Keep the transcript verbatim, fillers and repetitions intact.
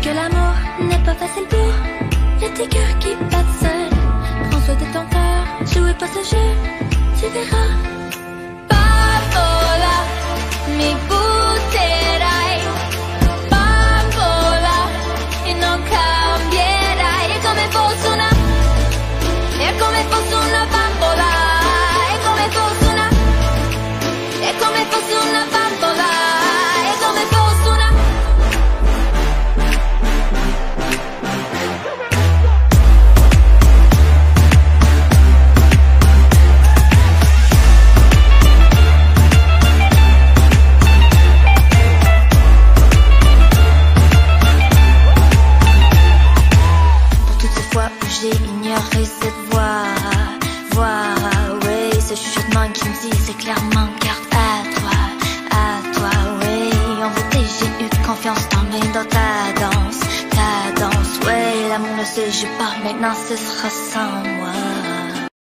que l'amour n'est pas facile pour. Y'a des cœurs qui battent seuls. Prends soin de ton cœur, jouez pas ce jeu, tu verras. Bambola, mi butterai. Bambola, e non cambierai. È come fosse una, è come fosse una bambola. È come fosse una, è come fosse una bambola. È come fosse una. J'ai ignoré cette voix, voix, oui, ce chuchotement qui me disait clairement garde à toi, à toi, oui. En vérité j'ai eu confiance en mes dans ta danse, ta danse, oui. L'amour ne se joue pas, maintenant ce sera sans moi.